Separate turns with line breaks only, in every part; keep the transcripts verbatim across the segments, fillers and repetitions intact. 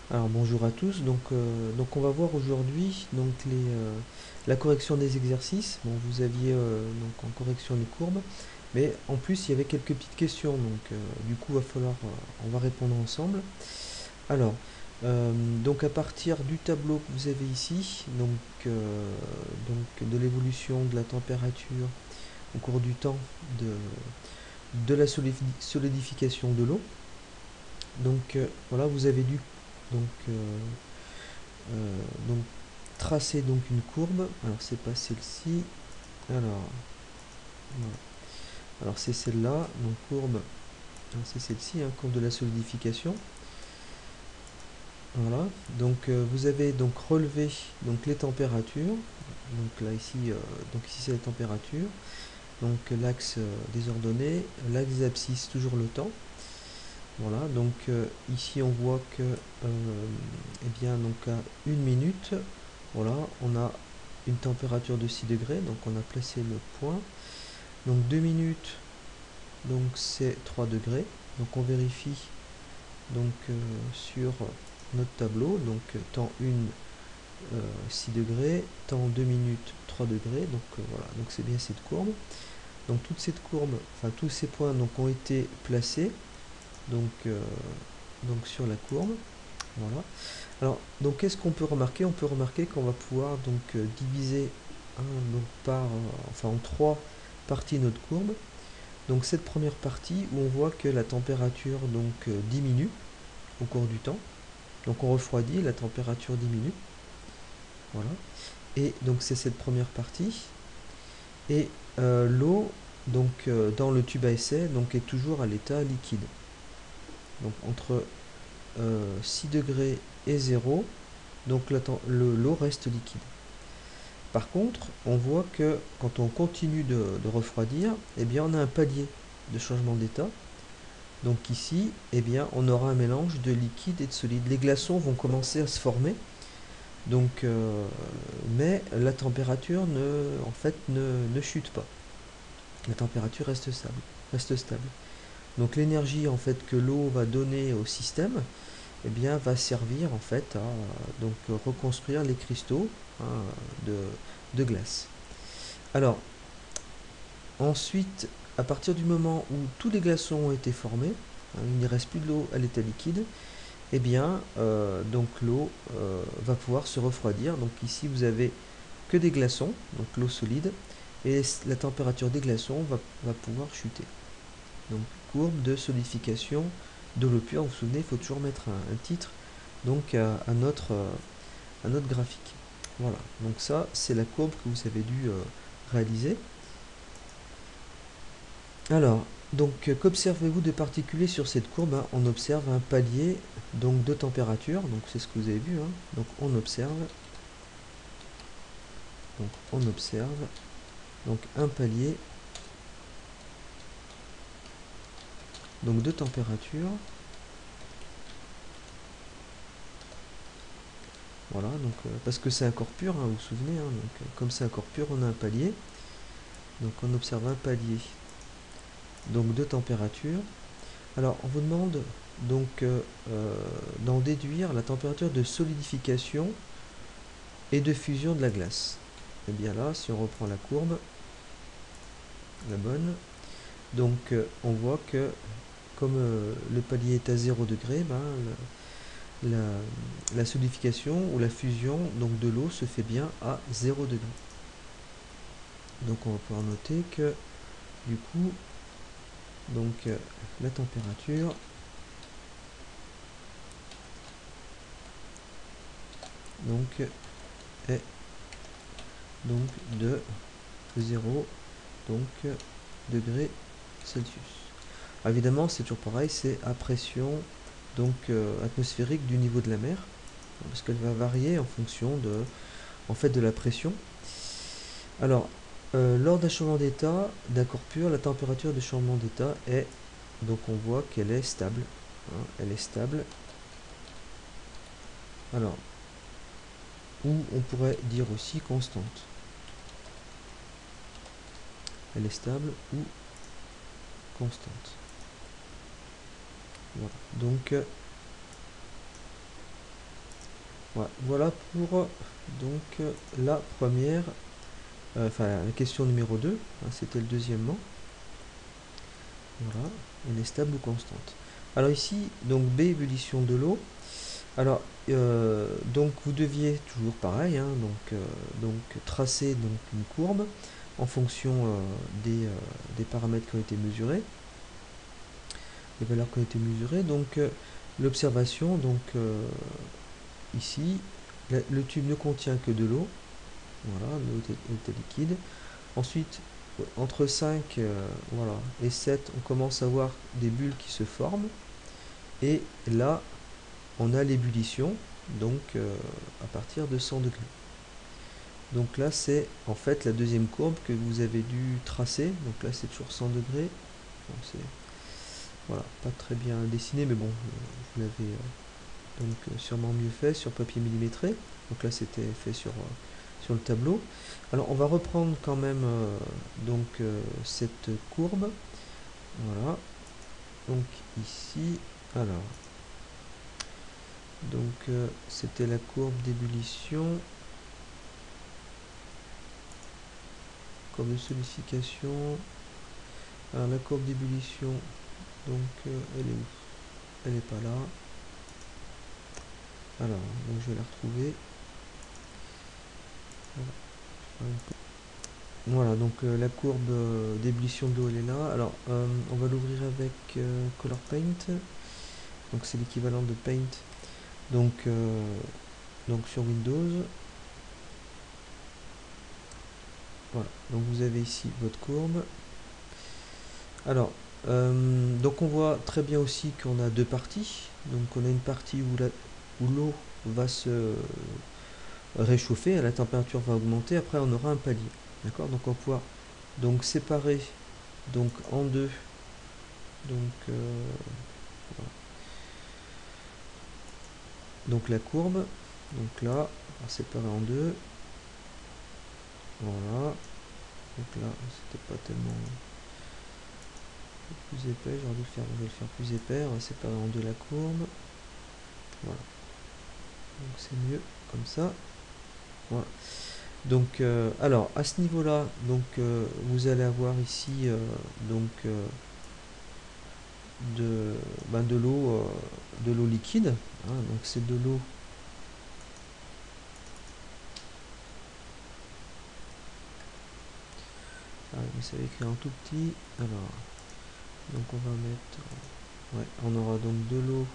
Alors bonjour à tous, donc, euh, donc on va voir aujourd'hui donc les, euh, la correction des exercices. Bon, vous aviez euh, donc en correction les courbes, mais en plus il y avait quelques petites questions, donc euh, du coup va falloir, euh, on va répondre ensemble. Alors, euh, donc à partir du tableau que vous avez ici, donc, euh, donc de l'évolution de la température au cours du temps de, de la solidification de l'eau, donc euh, voilà, vous avez dû donc euh, Euh, donc tracer donc une courbe. Alors c'est pas celle-ci. Alors voilà. Alors c'est celle-là. Donc courbe. C'est celle-ci, hein, courbe de la solidification. Voilà. Donc euh, vous avez donc relevé donc les températures. Donc là ici, euh, donc ici c'est la température. Donc l'axe euh, des ordonnées, l'axe des abscisses toujours le temps. Voilà. Donc euh, ici on voit que euh, eh bien donc à une minute, voilà, on a une température de six degrés, donc on a placé le point. Donc deux minutes, donc c'est trois degrés. Donc on vérifie donc euh, sur notre tableau, donc temps un, euh, six degrés, temps deux minutes, trois degrés. Donc euh, voilà, donc c'est bien cette courbe. Donc toute cette courbe, enfin tous ces points donc ont été placés donc, euh, donc sur la courbe. Voilà. Alors, donc qu'est-ce qu'on peut remarquer? On peut remarquer qu'on va pouvoir donc euh, diviser hein, donc par, euh, enfin en trois parties notre courbe. Donc cette première partie où on voit que la température donc euh, diminue au cours du temps. Donc on refroidit, la température diminue. Voilà. Et donc c'est cette première partie. Et euh, l'eau donc euh, dans le tube à essai donc est toujours à l'état liquide. Donc entre euh, six degrés et zéro, donc l'eau reste liquide. Par contre, on voit que quand on continue de, de refroidir, eh bien, on a un palier de changement d'état. Donc ici, eh bien, on aura un mélange de liquide et de solide. Les glaçons vont commencer à se former, donc, euh, mais la température ne, en fait, ne, ne chute pas. La température reste stable. Reste stable. Donc l'énergie en fait que l'eau va donner au système, eh bien, va servir en fait à donc, reconstruire les cristaux hein, de, de glace. Alors, ensuite, à partir du moment où tous les glaçons ont été formés, hein, il ne reste plus de l'eau à l'état liquide, eh bien, euh, donc l'eau euh, va pouvoir se refroidir. Donc ici, vous avez que des glaçons, donc l'eau solide, et la température des glaçons va, va pouvoir chuter. Donc, courbe de solidification de l'eau pure. Vous vous souvenez, il faut toujours mettre un, un titre donc à, à, notre, euh, à notre graphique. Voilà, donc ça, c'est la courbe que vous avez dû euh, réaliser. Alors, donc qu'observez-vous de particulier sur cette courbe hein? On observe un palier donc de température, donc c'est ce que vous avez vu. Hein? Donc on observe, donc on observe donc un palier donc de température. Voilà, donc euh, parce que c'est un corps pur, hein, vous vous souvenez. Hein, donc euh, comme c'est un corps pur, on a un palier. Donc on observe un palier donc de température. Alors on vous demande donc euh, euh, d'en déduire la température de solidification et de fusion de la glace. Et bien là, si on reprend la courbe, la bonne, donc euh, on voit que comme euh, le palier est à zéro degré, ben, la, la, la solidification ou la fusion donc de l'eau se fait bien à zéro degré. Donc on va pouvoir noter que du coup, donc euh, la température donc est donc de zéro donc degrés Celsius. Alors, évidemment, c'est toujours pareil, c'est à pression donc euh, atmosphérique du niveau de la mer, parce qu'elle va varier en fonction de, en fait, de la pression. Alors, euh, lors d'un changement d'état d'un corps pur, la température de changement d'état est, donc on voit qu'elle est stable. Hein, elle est stable. Alors, ou on pourrait dire aussi constante. Elle est stable ou constante. Voilà. Donc, Ouais, voilà pour donc euh, la première, euh, enfin la question numéro deux, hein, c'était le deuxièmement. Voilà, elle est stable ou constante. Alors ici, donc B, ébullition de l'eau. Alors, euh, donc vous deviez toujours pareil, hein, donc, euh, donc tracer donc une courbe en fonction euh, des, euh, des paramètres qui ont été mesurés, les valeurs qui ont été mesurées. Donc euh, l'observation, donc euh, ici, la- le tube ne contient que de l'eau, voilà, l'eau était, était liquide. Ensuite, entre cinq euh, voilà, et sept, on commence à voir des bulles qui se forment. Et là, on a l'ébullition, donc euh, à partir de cent degrés. Donc là, c'est en fait la deuxième courbe que vous avez dû tracer. Donc là, c'est toujours cent degrés. Bon, c'est voilà, pas très bien dessiné, mais bon, vous l'avez euh, donc euh, sûrement mieux fait sur papier millimétré. Donc là, c'était fait sur, euh, sur le tableau. Alors, on va reprendre quand même euh, donc euh, cette courbe. Voilà. Donc ici, alors, donc euh, c'était la courbe d'ébullition, courbe de solidification. Alors la courbe d'ébullition, donc euh, elle est où? Elle n'est pas là. Alors, donc je vais la retrouver. Voilà, voilà donc euh, la courbe euh, d'ébullition de l'eau, elle est là. Alors, euh, on va l'ouvrir avec euh, Color Paint. Donc c'est l'équivalent de Paint. Donc, euh, donc sur Windows. Voilà, donc vous avez ici votre courbe. Alors, euh, donc on voit très bien aussi qu'on a deux parties. Donc on a une partie où la, où l'eau va se réchauffer, la température va augmenter, après on aura un palier. D'accord. Donc on va pouvoir donc séparer donc en deux. Donc, euh, voilà. Donc la courbe, donc là, on va séparer en deux. Voilà. Donc là, c'était pas tellement plus épais, j'aurais dû le faire, je vais le faire plus épais, on va séparer en deux la courbe. Voilà. Donc c'est mieux comme ça. Voilà. Donc, euh, alors à ce niveau-là, donc euh, vous allez avoir ici euh, donc euh, de, ben, de l'eau, euh, de l'eau liquide. Hein, donc c'est de l'eau. Ah, mais ça va écrire en tout petit. Alors, donc on va mettre, ouais, on aura donc de l'eau,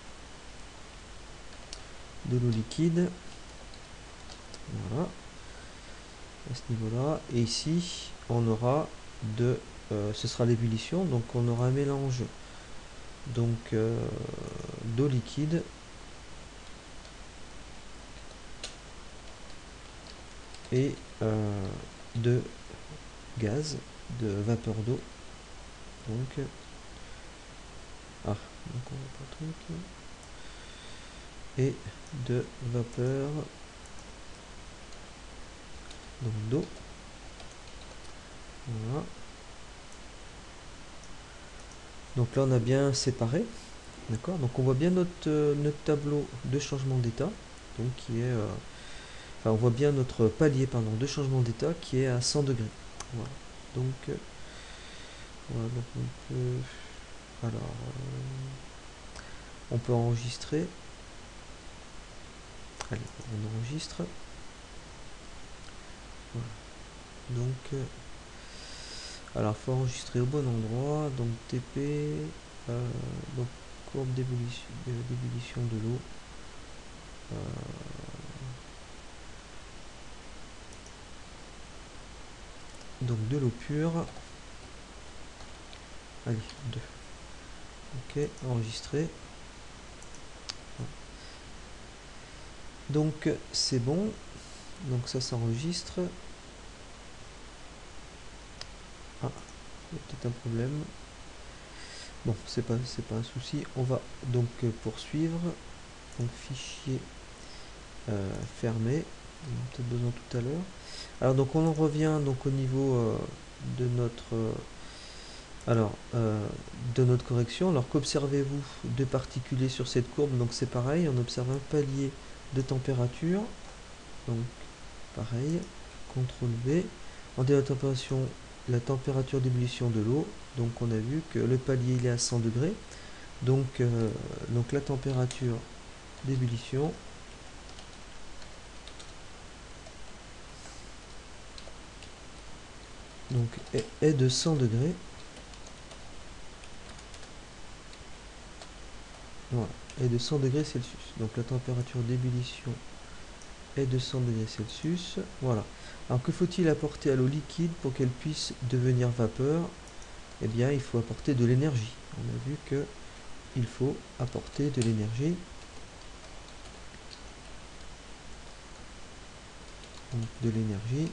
de l'eau liquide. Voilà, à ce niveau-là. Et ici, on aura de, euh, ce sera l'ébullition. Donc on aura un mélange donc euh, d'eau liquide et euh, de gaz, de vapeur d'eau. Donc, ah, donc on voit pas le truc. Et de vapeur donc d'eau. Voilà. Donc là on a bien séparé. D'accord. Donc on voit bien notre, euh, notre tableau de changement d'état. Donc qui est. Euh, enfin on voit bien notre palier pardon, de changement d'état qui est à cent degrés. Voilà. Donc, euh, voilà, donc on peut. Alors euh, on peut enregistrer. Allez, on enregistre. Voilà. Donc euh, alors il faut enregistrer au bon endroit. Donc T P. Euh, donc courbe d'ébullition d'ébullition de l'eau. Euh, donc de l'eau pure. Allez, deux. Ok, enregistré. Donc c'est bon. Donc ça s'enregistre. Ah, il y a peut-être un problème. Bon, c'est pas, c'est pas un souci. On va donc poursuivre. Donc fichier euh, fermé. On a peut-être besoin tout à l'heure. Alors donc on en revient donc au niveau euh, de notre euh, alors euh, de notre correction. Alors qu'observez-vous de particulier sur cette courbe? Donc c'est pareil, on observe un palier de température. Donc pareil, contrôle V. On dit la température, la température d'ébullition de l'eau. Donc on a vu que le palier il est à cent degrés. Donc, euh, donc la température d'ébullition donc est, est de cent degrés. Voilà, est de cent degrés Celsius. Donc la température d'ébullition est de cent degrés Celsius. Voilà. Alors que faut-il apporter à l'eau liquide pour qu'elle puisse devenir vapeur? Eh bien, il faut apporter de l'énergie. On a vu que il faut apporter de l'énergie. Donc de l'énergie.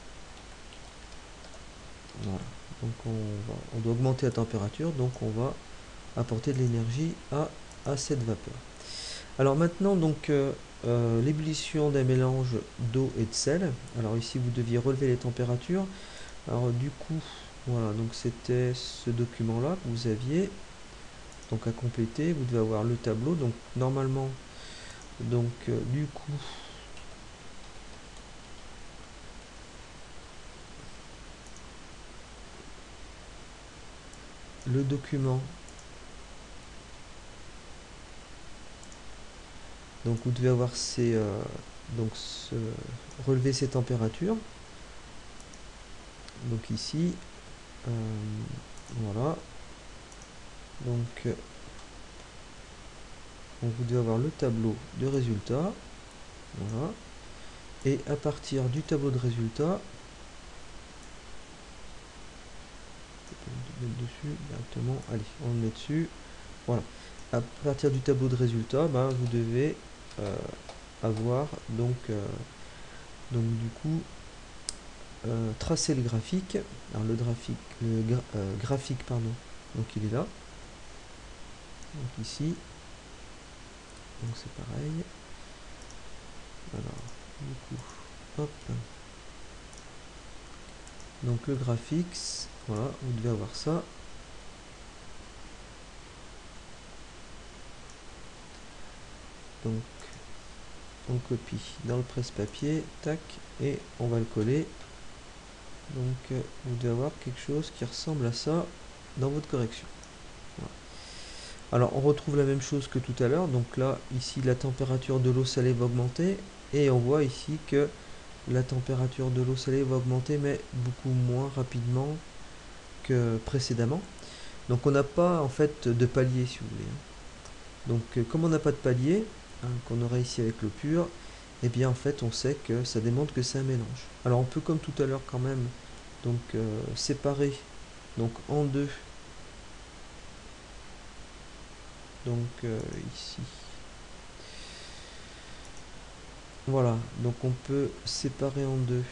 Voilà. Donc on, va, on doit augmenter la température, donc on va apporter de l'énergie à, à cette vapeur. Alors maintenant, donc euh, euh, l'ébullition d'un mélange d'eau et de sel. Alors ici, vous deviez relever les températures. Alors du coup, voilà, donc c'était ce document-là que vous aviez. Donc à compléter, vous devez avoir le tableau. Donc normalement, donc euh, du coup, le document. Donc vous devez avoir ces euh, donc ce, relever ces températures. Donc ici, euh, voilà. Donc, euh, donc vous devez avoir le tableau de résultats. Voilà. Et à partir du tableau de résultats, mettre dessus directement. Allez, on le met dessus. Voilà. À partir du tableau de résultats, ben, vous devez euh, avoir donc euh, donc du coup euh, tracer le graphique. Alors le graphique, le gra euh, graphique pardon. Donc il est là. Donc ici. Donc c'est pareil. Alors du coup, hop. Donc le graphique, voilà, vous devez avoir ça. Donc on copie dans le presse-papier, tac, et on va le coller. Donc euh, vous devez avoir quelque chose qui ressemble à ça dans votre correction. Voilà. Alors on retrouve la même chose que tout à l'heure. Donc là, ici, la température de l'eau salée va augmenter. Et on voit ici que la température de l'eau salée va augmenter, mais beaucoup moins rapidement que précédemment. Donc on n'a pas en fait de palier, si vous voulez. Donc euh, comme on n'a pas de palier, hein, qu'on aurait ici avec l'eau pure, et eh bien en fait on sait que ça démontre que c'est un mélange. Alors on peut comme tout à l'heure quand même donc euh, séparer donc en deux. Donc euh, ici. Voilà, donc on peut séparer en deux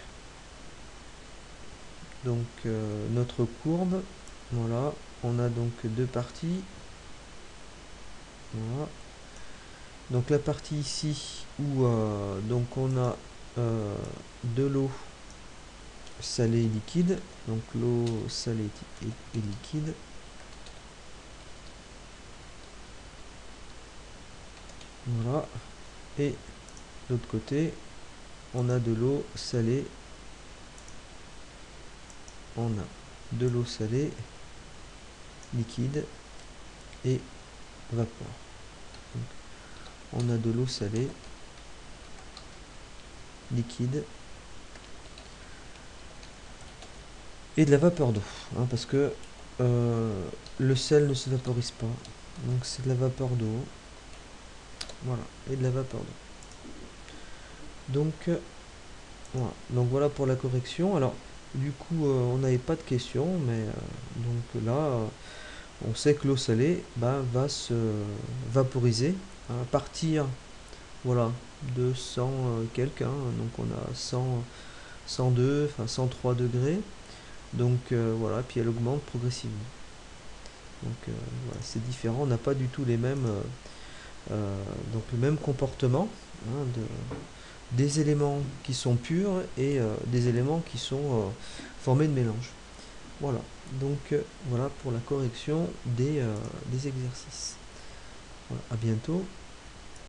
donc euh, notre courbe. Voilà, on a donc deux parties. Voilà. Donc la partie ici où euh, donc on a euh, de l'eau salée et liquide. Donc l'eau salée et, et liquide. Voilà. Et de l'autre côté, on a de l'eau salée. On a de l'eau salée, liquide et vapeur. Donc, on a de l'eau salée, liquide et de la vapeur d'eau, hein, parce que euh, le sel ne se vaporise pas. Donc c'est de la vapeur d'eau. Voilà, et de la vapeur d'eau. Donc, euh, voilà. Donc voilà pour la correction. Alors du coup euh, on n'avait pas de questions, mais euh, donc là euh, on sait que l'eau salée bah, va se vaporiser, hein, à partir voilà, de cent euh, quelques, hein, donc on a cent, cent deux, enfin cent trois degrés, donc euh, voilà, puis elle augmente progressivement. Donc euh, voilà, c'est différent, on n'a pas du tout les mêmes, euh, euh, donc le même comportement, hein, de, des éléments qui sont purs et euh, des éléments qui sont euh, formés de mélange. Voilà, donc euh, voilà pour la correction des, euh, des exercices. Voilà, à bientôt.